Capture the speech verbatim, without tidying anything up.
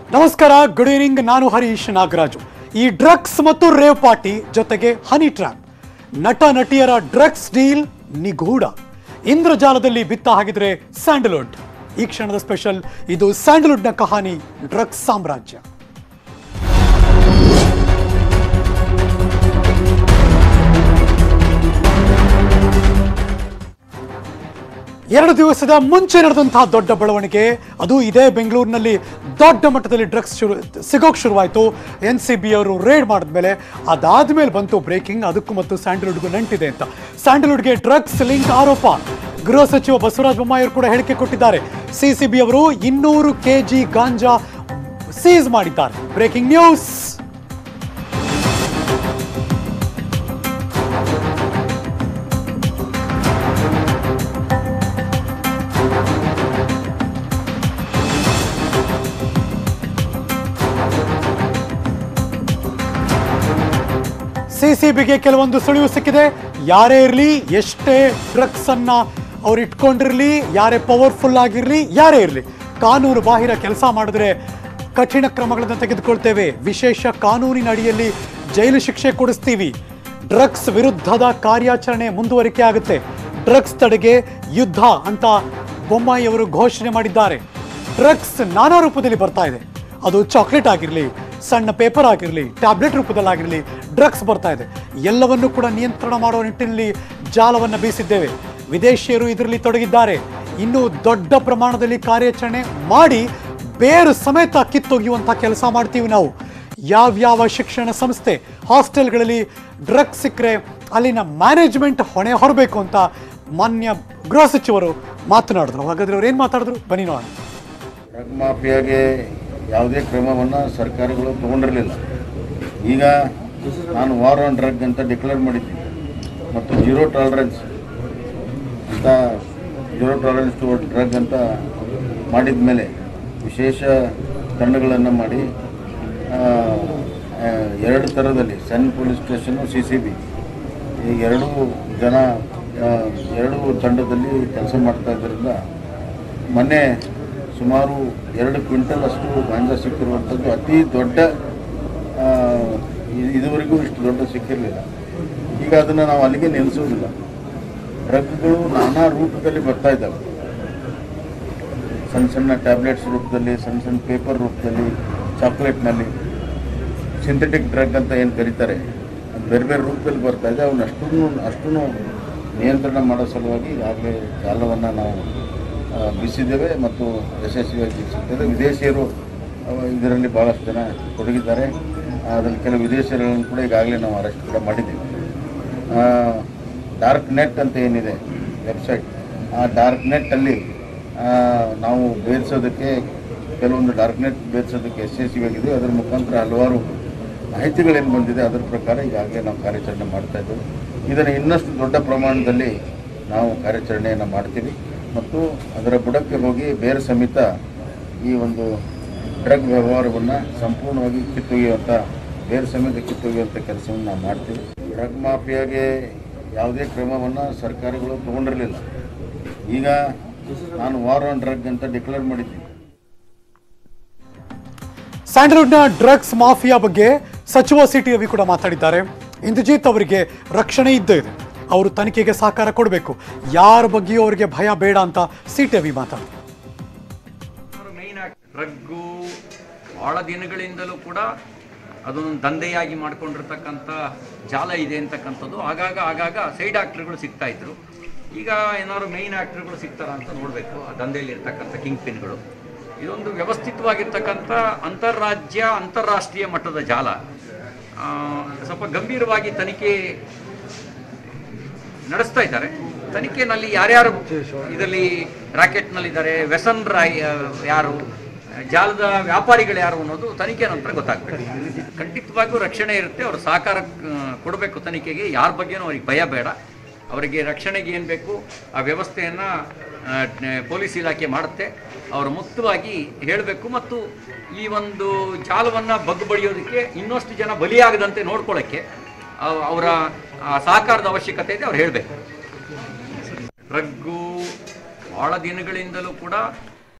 ನಮಸ್ಕಾರ, good evening. ನಾನು ಹರೀಶ್ ನಾಗರಾಜು. ಈ ಡ್ರಗ್ಸ್ ಮತ್ತು ರೇವ್ ಪಾರ್ಟಿ ಜೊತೆಗೆ ಹನಿ ಟ್ರ್ಯಾಪ್, ನಟ ನಟಿಯರ ಡ್ರಗ್ಸ್ ಡೀಲ್ ನಿಗೂಢ, ಇಂದ್ರಜಾಲದಲ್ಲಿ ಬಿತ್ತ ಹಾಗಿದ್ರೆ ಸ್ಯಾಂಡಲ್ವುಡ್. ಈ ಕ್ಷಣದ ಸ್ಪೆಷಲ್ ಇದು ಸ್ಯಾಂಡಲ್ವುಡ್ನ ಕಹಾನಿ, ಡ್ರಗ್ಸ್ ಸಾಮ್ರಾಜ್ಯ. ಎರಡು ದಿವಸದ ಮುಂಚೆ ನಡೆದಂತಹ ದೊಡ್ಡ ಬೆಳವಣಿಗೆ, ಅದು ಇದೇ ಬೆಂಗಳೂರಿನಲ್ಲಿ ದೊಡ್ಡ ಮಟ್ಟದಲ್ಲಿ ಡ್ರಗ್ಸ್ ಶುರು ಸಿಗೋಕ್ ಶುರುವಾಯಿತು. ಎನ್ ಸಿ ಬಿ ಅವರು ರೇಡ್ ಮಾಡಿದ್ಮೇಲೆ ಅದಾದ್ಮೇಲೆ ಬಂತು ಬ್ರೇಕಿಂಗ್, ಅದಕ್ಕೂ ಮತ್ತು ಸ್ಯಾಂಡಲ್ವುಡ್ಗೂ ನಂಟಿದೆ ಅಂತ. ಸ್ಯಾಂಡಲ್ವುಡ್ಗೆ ಡ್ರಗ್ಸ್ ಲಿಂಕ್ ಆರೋಪ. ಗೃಹ ಸಚಿವ ಬಸವರಾಜ ಬೊಮ್ಮಾಯಿ ಅವರು ಕೂಡ ಹೇಳಿಕೆ ಕೊಟ್ಟಿದ್ದಾರೆ. ಸಿ ಸಿ ಬಿ ಅವರು ಇನ್ನೂರು ಕೆಜಿ ಗಾಂಜಾ ಸೀಸ್ ಮಾಡಿದ್ದಾರೆ. Breaking news. ಸಿಸಿಬಿಗೆ ಕೆಲವೊಂದು ಸುಳಿವು ಸಿಕ್ಕಿದೆ. ಯಾರೇ ಇರಲಿ, ಎಷ್ಟೇ ಡ್ರಗ್ಸ್ ಅನ್ನ ಅವ್ರು ಇಟ್ಕೊಂಡಿರಲಿ, ಯಾರೇ ಪವರ್ಫುಲ್ ಆಗಿರಲಿ, ಯಾರೇ ಇರಲಿ, ಕಾನೂನು ಬಾಹಿರ ಕೆಲಸ ಮಾಡಿದ್ರೆ ಕಠಿಣ ಕ್ರಮಗಳನ್ನು ತೆಗೆದುಕೊಳ್ತೇವೆ. ವಿಶೇಷ ಕಾನೂನಿನ ಅಡಿಯಲ್ಲಿ ಜೈಲು ಶಿಕ್ಷೆ ಕೊಡಿಸ್ತೀವಿ. ಡ್ರಗ್ಸ್ ವಿರುದ್ಧದ ಕಾರ್ಯಾಚರಣೆ ಮುಂದುವರಿಕೆ ಆಗುತ್ತೆ. ಡ್ರಗ್ಸ್ ತಡೆಗೆ ಯುದ್ಧ ಅಂತ ಬೊಮ್ಮಾಯಿ ಅವರು ಘೋಷಣೆ ಮಾಡಿದ್ದಾರೆ. ಡ್ರಗ್ಸ್ ನಾನಾ ರೂಪದಲ್ಲಿ ಬರ್ತಾ ಇದೆ. ಅದು ಚಾಕ್ಲೇಟ್ ಆಗಿರಲಿ, ಸಣ್ಣ ಪೇಪರ್ ಆಗಿರಲಿ, ಟ್ಯಾಬ್ಲೆಟ್ ರೂಪದಲ್ಲಾಗಿರಲಿ, ಡ್ರಗ್ಸ್ ಬರ್ತಾ ಇದೆ. ಎಲ್ಲವನ್ನೂ ಕೂಡ ನಿಯಂತ್ರಣ ಮಾಡುವ ನಿಟ್ಟಿನಲ್ಲಿ ಜಾಲವನ್ನು ಬೀಸಿದ್ದೇವೆ. ವಿದೇಶಿಯರು ಇದರಲ್ಲಿ ತೊಡಗಿದ್ದಾರೆ. ಇನ್ನೂ ದೊಡ್ಡ ಪ್ರಮಾಣದಲ್ಲಿ ಕಾರ್ಯಾಚರಣೆ ಮಾಡಿ ಬೇರು ಸಮೇತ ಕಿತ್ತೊಗೆಯುವಂಥ ಕೆಲಸ ಮಾಡ್ತೀವಿ ನಾವು. ಯಾವ್ಯಾವ ಶಿಕ್ಷಣ ಸಂಸ್ಥೆ, ಹಾಸ್ಟೆಲ್ಗಳಲ್ಲಿ ಡ್ರಗ್ಸ್ ಸಿಕ್ಕರೆ ಅಲ್ಲಿನ ಮ್ಯಾನೇಜ್ಮೆಂಟ್ ಹೊಣೆ ಹೊರಬೇಕು ಅಂತ ಮಾನ್ಯ ಗೃಹ ಸಚಿವರು ಮಾತನಾಡಿದ್ರು. ಹಾಗಾದ್ರೆ ಅವ್ರು ಏನು ಮಾತಾಡಿದ್ರು ಬನ್ನಿ ನೋಡೋಣ. ಡ್ರಗ್ ಮಾಫಿಯಾಗೆ ಯಾವುದೇ ಕ್ರಮವನ್ನು ಸರ್ಕಾರಗಳು ತಗೊಂಡಿರಲಿಲ್ಲ. ಈಗ ನಾನು ವಾರ್ ಆನ್ ಡ್ರಗ್ ಅಂತ ಡಿಕ್ಲೇರ್ ಮಾಡಿದ್ದೀನಿ ಮತ್ತು ಜೀರೋ ಟಾಲರೆನ್ಸ್ ಅಂತ ಜೀರೋ ಟಾಲರೆನ್ಸ್ ಟು ಡ್ರಗ್ ಅಂತ ಮಾಡಿದ ಮೇಲೆ ವಿಶೇಷ ತಂಡಗಳನ್ನು ಮಾಡಿ ಎರಡು ಥರದಲ್ಲಿ ಸಣ್ಣ police station, C C B, ಈ ಎರಡೂ ಜನ ಎರಡೂ ತಂಡದಲ್ಲಿ ಕೆಲಸ ಮಾಡ್ತಾ ಇದ್ದರಿಂದ ಮೊನ್ನೆ ಸುಮಾರು ಎರಡು ಕ್ವಿಂಟಲ್ ಅಷ್ಟು ಗಾಂಜಾ ಸಿಕ್ಕಿರುವಂಥದ್ದು ಅತಿ ದೊಡ್ಡ, ಇದುವರೆಗೂ ಇಷ್ಟು ದೊಡ್ಡ ಸಿಕ್ಕಿರಲಿಲ್ಲ. ಈಗ ಅದನ್ನು ನಾವು ಅಲ್ಲಿಗೆ ನಿಲ್ಲಿಸೋದಿಲ್ಲ. ಡ್ರಗ್ಗಳು ನಾನಾ ರೂಪದಲ್ಲಿ ಬರ್ತಾ ಇದ್ದಾವೆ. ಸಣ್ಣ ಸಣ್ಣ ಟ್ಯಾಬ್ಲೆಟ್ಸ್ ರೂಪದಲ್ಲಿ, ಸಣ್ಣ ಸಣ್ಣ ಪೇಪರ್ ರೂಪದಲ್ಲಿ, ಚಾಕ್ಲೇಟ್ನಲ್ಲಿ, ಸಿಂಥೆಟಿಕ್ ಡ್ರಗ್ ಅಂತ ಏನು ಕರೀತಾರೆ, ಅದು ಬೇರೆ ಬೇರೆ ರೂಪದಲ್ಲಿ ಬರ್ತಾ ಇದೆ. ಅವನ್ನ ಅಷ್ಟೂ ಅಷ್ಟೂ ನಿಯಂತ್ರಣ ಮಾಡೋ ಸಲುವಾಗಿ ಈಗಾಗಲೇ ಜಾಲವನ್ನು ನಾವು ಬೀಸಿದ್ದೇವೆ ಮತ್ತು ಯಶಸ್ವಿಯಾಗಿ ಬೀಸಿದ್ದೇವೆ. ವಿದೇಶಿಯರು ಇದರಲ್ಲಿ ಭಾಳಷ್ಟು ಜನ ತೊಡಗಿದ್ದಾರೆ. ಅದರಲ್ಲಿ ಕೆಲವು ವಿದೇಶಿಯರನ್ನು ಕೂಡ ಈಗಾಗಲೇ ನಾವು ಅರೆಸ್ಟ್ ಕೂಡ ಮಾಡಿದ್ದೀವಿ. ಡಾರ್ಕ್ ನೆಟ್ ಅಂತ ಏನಿದೆ ವೆಬ್ಸೈಟ್, ಆ ಡಾರ್ಕ್ ನೆಟ್ಟಲ್ಲಿ ನಾವು ಬೇರಿಸೋದಕ್ಕೆ ಕೆಲವೊಂದು ಡಾರ್ಕ್ ನೆಟ್ ಬೇರಿಸೋದಕ್ಕೆ ಯಶಸ್ವಿಯಾಗಿದೆ. ಅದರ ಮುಖಾಂತರ ಹಲವಾರು ಮಾಹಿತಿಗಳೇನು ಬಂದಿದೆ ಅದರ ಪ್ರಕಾರ ಈಗಾಗಲೇ ನಾವು ಕಾರ್ಯಾಚರಣೆ ಮಾಡ್ತಾಯಿದ್ದೇವೆ. ಇದನ್ನು ಇನ್ನಷ್ಟು ದೊಡ್ಡ ಪ್ರಮಾಣದಲ್ಲಿ ನಾವು ಕಾರ್ಯಾಚರಣೆಯನ್ನು ಮಾಡ್ತೀವಿ ಮತ್ತು ಅದರ ಬುಡಕ್ಕೆ ಹೋಗಿ ಬೇರೆ ಸಮೇತ ಈ ಒಂದು ಡ್ರಗ್ ವ್ಯವಹಾರವನ್ನು ಸಂಪೂರ್ಣವಾಗಿ ಕಿತ್ತೊಗೆಯುವಂಥ, ಬೇರೆ ಸಮೇತ ಕಿತ್ತೊಗೆಯುವಂಥ ಕೆಲಸವನ್ನು ನಾವು ಮಾಡ್ತೀವಿ. ಡ್ರಗ್ ಮಾಫಿಯಾಗೆ ಯಾವುದೇ ಕ್ರಮವನ್ನು ಸರ್ಕಾರಗಳು ತಗೊಂಡಿರಲಿಲ್ಲ. ಈಗ ನಾನು ವಾರ್ ಆನ್ ಡ್ರಗ್ ಅಂತ ಡಿಕ್ಲೇರ್ ಮಾಡಿದ್ದೀನಿ. ಸ್ಯಾಂಡಲ್ವುಡ್ನ ಡ್ರಗ್ಸ್ ಮಾಫಿಯಾ ಬಗ್ಗೆ ಸಚಿವ ಸಿ ಟಿ ರವಿ ಕೂಡ ಮಾತಾಡಿದ್ದಾರೆ. ಇಂದ್ರಜಿತ್ ಅವರಿಗೆ ರಕ್ಷಣೆ ಇದ್ದೇ ಇದೆ, ಅವರು ತನಿಖೆಗೆ ಸಹಕಾರ ಕೊಡಬೇಕು, ಯಾರ ಬಗ್ಗೆಯೂ ಅವರಿಗೆ ಭಯ ಬೇಡ ಅಂತ ಸಿ ಟಿ ರವಿ ಮಾತಾಡಿದ್ರು. ಡ್ರಗ್ಗು ಬಹಳ ದಿನಗಳಿಂದಲೂ ಕೂಡ ಅದೊಂದು ದಂಧೆಯಾಗಿ ಮಾಡ್ಕೊಂಡಿರ್ತಕ್ಕಂಥ ಜಾಲ ಇದೆ ಅಂತಕ್ಕಂಥದ್ದು ಆಗಾಗ ಆಗಾಗ ಸೈಡ್ ಆಕ್ಟರ್ಗಳು ಸಿಗ್ತಾ ಇದ್ರು. ಈಗ ಏನಾದ್ರು ಮೇಯ್ನ್ ಆಕ್ಟರ್ಗಳು ಸಿಗ್ತಾರ ಅಂತ ನೋಡಬೇಕು. ಆ ದಂಧೆಯಲ್ಲಿ ಇರ್ತಕ್ಕಂಥ ಕಿಂಗ್ ಪಿನ್ಗಳು, ಇದೊಂದು ವ್ಯವಸ್ಥಿತವಾಗಿರ್ತಕ್ಕಂಥ ಅಂತಾರಾಜ್ಯ ಅಂತಾರಾಷ್ಟ್ರೀಯ ಮಟ್ಟದ ಜಾಲ. ಸ್ವಲ್ಪ ಗಂಭೀರವಾಗಿ ತನಿಖೆ ನಡೆಸ್ತಾ ಇದ್ದಾರೆ. ತನಿಖೆನಲ್ಲಿ ಯಾರ್ಯಾರು ಇದರಲ್ಲಿ ರಾಕೆಟ್ನಲ್ಲಿದ್ದಾರೆ, ವ್ಯಸನ್ ರಾಯ್ ಯಾರು, ಜಾಲದ ವ್ಯಾಪಾರಿಗಳು ಯಾರು ಅನ್ನೋದು ತನಿಖೆ ನಂತರ ಗೊತ್ತಾಗ್ತದೆ. ಖಂಡಿತವಾಗಿಯೂ ರಕ್ಷಣೆ ಇರುತ್ತೆ. ಅವರು ಸಹಕಾರ ಕೊಡಬೇಕು ತನಿಖೆಗೆ. ಯಾರ ಬಗ್ಗೆನೂ ಅವ್ರಿಗೆ ಭಯ ಬೇಡ. ಅವರಿಗೆ ರಕ್ಷಣೆಗೆ ಏನು ಬೇಕು ಆ ವ್ಯವಸ್ಥೆಯನ್ನು ಪೊಲೀಸ್ ಇಲಾಖೆ ಮಾಡುತ್ತೆ. ಅವರು ಮುಕ್ತವಾಗಿ ಹೇಳಬೇಕು ಮತ್ತು ಈ ಒಂದು ಜಾಲವನ್ನು ಬಗ್ಗು ಬಡಿಯೋದಕ್ಕೆ ಇನ್ನಷ್ಟು ಜನ ಬಲಿಯಾಗದಂತೆ ನೋಡ್ಕೊಳ್ಳೋಕ್ಕೆ ಅವರ ಸಹಕಾರದ ಅವಶ್ಯಕತೆ ಇದೆ. ಅವ್ರು ಹೇಳಬೇಕು. ಡ್ರಗ್ಗು ಬಹಳ ದಿನಗಳಿಂದಲೂ ಕೂಡ